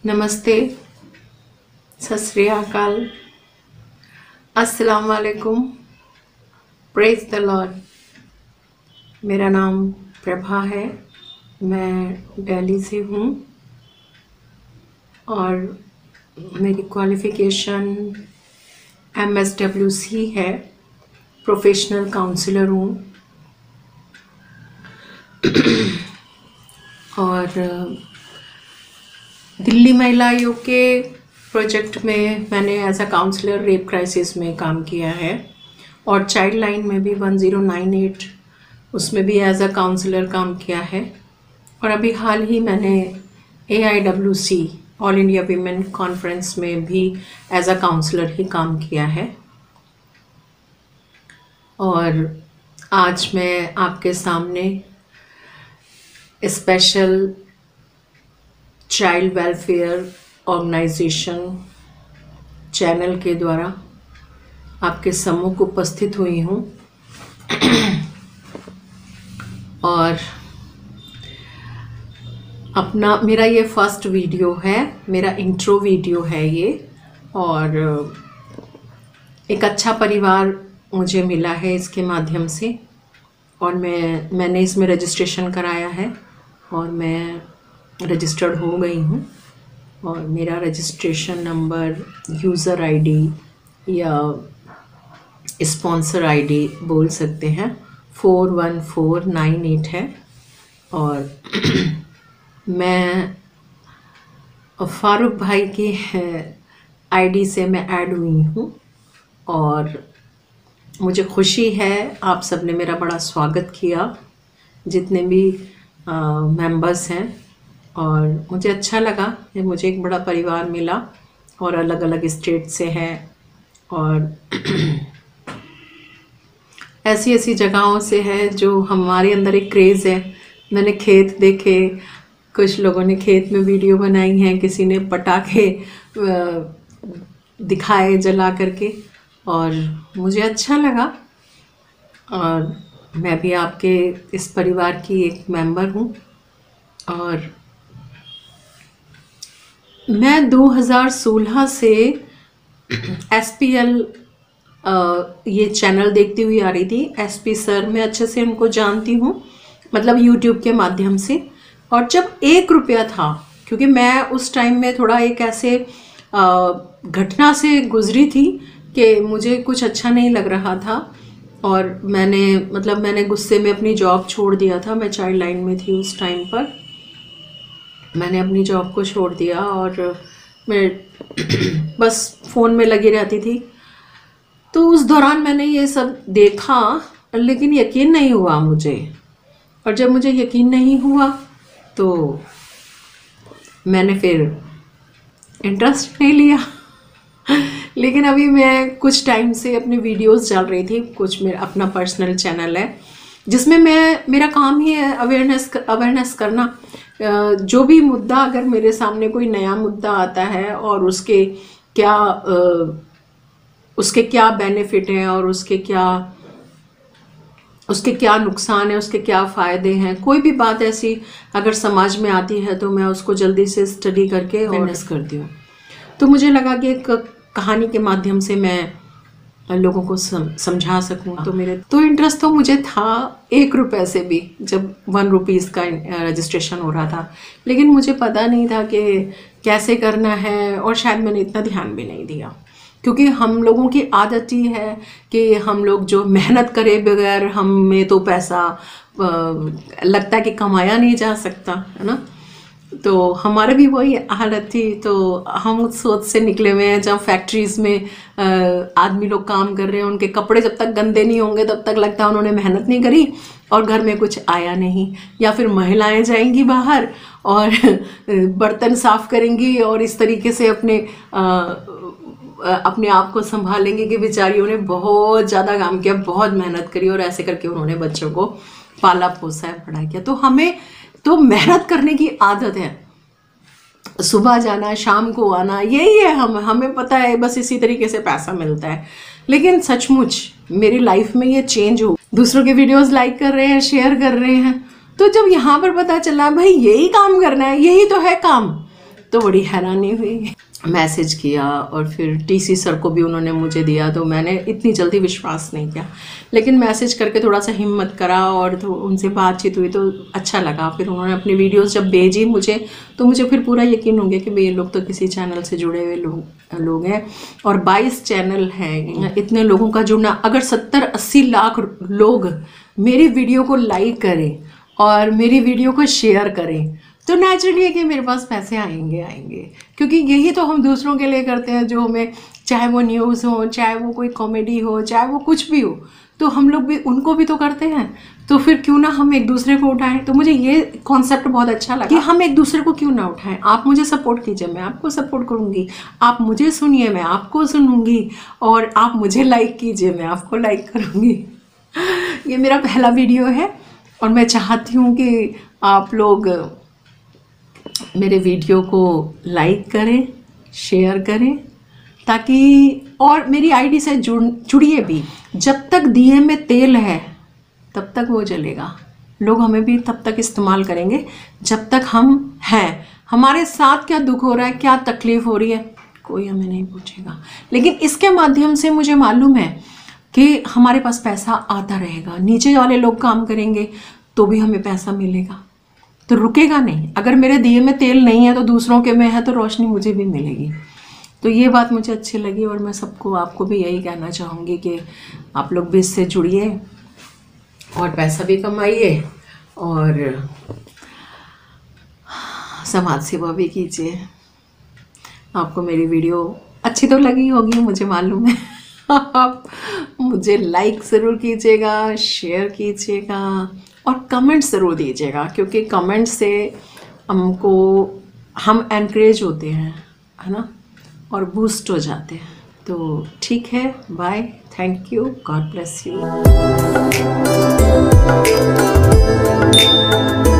नमस्ते, सत श्री अकाल, अस्सलाम वालेकुम, प्रेज द लॉर्ड। मेरा नाम प्रभा है, मैं दिल्ली से हूँ और मेरी क्वालिफ़िकेशन MSWC है, प्रोफेशनल काउंसलर हूँ। और दिल्ली महिला आयोग के प्रोजेक्ट में मैंने as a counsellor rape crisis में काम किया है और चाइल्ड लाइन में भी 1098 उसमें भी एज अ काउंसलर काम किया है। और अभी हाल ही मैंने AIWC all India women conference में भी एज अ काउंसलर ही काम किया है। और आज मैं आपके सामने special child welfare organisation channel के द्वारा आपके सम्मुख उपस्थित हुई हूँ। और मेरा ये फर्स्ट वीडियो है, मेरा इंट्रो वीडियो है ये। और एक अच्छा परिवार मुझे मिला है इसके माध्यम से और मैंने इसमें रजिस्ट्रेशन कराया है और मैं रजिस्टर्ड हो गई हूँ। और मेरा रजिस्ट्रेशन नंबर, यूज़र आईडी या स्पॉन्सर आईडी बोल सकते हैं, 41498 है। और मैं फारूक भाई की आईडी से मैं ऐड हुई हूँ और मुझे खुशी है, आप सब ने मेरा बड़ा स्वागत किया, जितने भी मेंबर्स हैं। और मुझे अच्छा लगा कि मुझे एक बड़ा परिवार मिला और अलग अलग स्टेट से है और ऐसी ऐसी जगहों से है जो हमारे अंदर एक क्रेज़ है। मैंने खेत देखे, कुछ लोगों ने खेत में वीडियो बनाई हैं, किसी ने पटाखे दिखाए जला करके और मुझे अच्छा लगा। और मैं भी आपके इस परिवार की एक मेंबर हूँ। और मैं 2016 से SPL ये चैनल देखती हुई आ रही थी। SP सर, मैं अच्छे से उनको जानती हूँ, मतलब YouTube के माध्यम से। और जब 1 रुपया था, क्योंकि मैं उस टाइम में थोड़ा एक ऐसे घटना से गुजरी थी कि मुझे कुछ अच्छा नहीं लग रहा था और मैंने गुस्से में अपनी जॉब छोड़ दिया था। मैं चाइल्ड लाइन में थी उस टाइम पर, मैंने अपनी जॉब को छोड़ दिया और मैं बस फ़ोन में लगी रहती थी। तो उस दौरान मैंने ये सब देखा, लेकिन यकीन नहीं हुआ मुझे। और जब मुझे यकीन नहीं हुआ तो मैंने फिर इंटरेस्ट नहीं लिया। लेकिन अभी मैं कुछ टाइम से अपनी वीडियोस डाल रही थी, कुछ मेरा अपना पर्सनल चैनल है जिसमें मेरा काम ही है अवेयरनेस करना। जो भी मुद्दा, अगर मेरे सामने कोई नया मुद्दा आता है और उसके क्या बेनिफिट हैं और उसके क्या नुकसान है, उसके क्या फ़ायदे हैं, कोई भी बात ऐसी अगर समाज में आती है तो मैं उसको जल्दी से स्टडी करके अवेयरनेस करती हूँ। तो मुझे लगा कि एक कहानी के माध्यम से मैं लोगों को समझा सकूँ। तो इंटरेस्ट तो मुझे था 1 रुपये से भी, जब 1 रुपीज़ का रजिस्ट्रेशन हो रहा था। लेकिन मुझे पता नहीं था कि कैसे करना है और शायद मैंने इतना ध्यान भी नहीं दिया, क्योंकि हम लोगों की आदत ही है कि हम लोग जो मेहनत करे बगैर हमें तो पैसा लगता है कि कमाया नहीं जा सकता, है ना। तो हमारे भी वही हालत थी। तो हम उस सोच से निकले हुए हैं, जब फैक्ट्रीज़ में आदमी लोग काम कर रहे हैं, उनके कपड़े जब तक गंदे नहीं होंगे तब तक लगता है उन्होंने मेहनत नहीं करी और घर में कुछ आया नहीं। या फिर महिलाएं जाएंगी बाहर और बर्तन साफ करेंगी और इस तरीके से अपने आप को संभालेंगे कि बेचारियों ने बहुत ज़्यादा काम किया, बहुत मेहनत करी और ऐसे करके उन्होंने बच्चों को पाला पोसा है, पढ़ा किया। तो हमें तो मेहनत करने की आदत है, सुबह जाना शाम को आना, यही है। हमें पता है बस इसी तरीके से पैसा मिलता है। लेकिन सचमुच मेरी लाइफ में ये चेंज हो, दूसरों के वीडियोस लाइक कर रहे हैं, शेयर कर रहे हैं, तो जब यहाँ पर पता चला भाई यही काम करना है, यही तो है काम, तो बड़ी हैरानी हुई। मैसेज किया और फिर टीसी सर को भी उन्होंने मुझे दिया, तो मैंने इतनी जल्दी विश्वास नहीं किया, लेकिन मैसेज करके थोड़ा सा हिम्मत करा और तो उनसे बातचीत हुई तो अच्छा लगा। फिर उन्होंने अपनी वीडियोस जब भेजी मुझे, तो मुझे फिर पूरा यकीन हो गया कि भाई ये लोग तो किसी चैनल से जुड़े हुए लोग हैं। और 22 चैनल हैं, इतने लोगों का जुड़ना, अगर 70-80 लाख लोग मेरी वीडियो को लाइक करें और मेरी वीडियो को शेयर करें, तो नेचुरली है कि मेरे पास पैसे आएंगे, क्योंकि यही तो हम दूसरों के लिए करते हैं, जो हमें, चाहे वो न्यूज़ हो, चाहे वो कोई कॉमेडी हो, चाहे वो कुछ भी हो, तो हम लोग भी उनको भी तो करते हैं। तो फिर क्यों ना हम एक दूसरे को उठाएं। तो मुझे ये कॉन्सेप्ट बहुत अच्छा लगा कि हम एक दूसरे को क्यों ना उठाएं। आप मुझे सपोर्ट कीजिए, मैं आपको सपोर्ट करूँगी, आप मुझे सुनिए, मैं आपको सुनूंगी, और आप मुझे लाइक कीजिए, मैं आपको लाइक करूँगी। ये मेरा पहला वीडियो है और मैं चाहती हूँ कि आप लोग मेरे वीडियो को लाइक करें, शेयर करें, ताकि और मेरी आईडी से जुड़िए भी। जब तक दिए में तेल है तब तक वो जलेगा, लोग हमें भी तब तक इस्तेमाल करेंगे जब तक हम हैं। हमारे साथ क्या दुख हो रहा है, क्या तकलीफ़ हो रही है, कोई हमें नहीं पूछेगा, लेकिन इसके माध्यम से मुझे मालूम है कि हमारे पास पैसा आता रहेगा। नीचे वाले लोग काम करेंगे तो भी हमें पैसा मिलेगा, तो रुकेगा नहीं। अगर मेरे दिए में तेल नहीं है तो दूसरों के में है, तो रोशनी मुझे भी मिलेगी। तो ये बात मुझे अच्छी लगी और मैं सबको, आपको भी यही कहना चाहूँगी कि आप लोग भी इससे जुड़िए और पैसा भी कमाइए और समाज सेवा भी कीजिए। आपको मेरी वीडियो अच्छी तो लगी होगी, मुझे मालूम है। आप मुझे लाइक ज़रूर कीजिएगा, शेयर कीजिएगा और कमेंट ज़रूर दीजिएगा, क्योंकि कमेंट से हम एनकरेज होते हैं, है ना, और बूस्ट हो जाते हैं। तो ठीक है, bye, thank you, God bless you.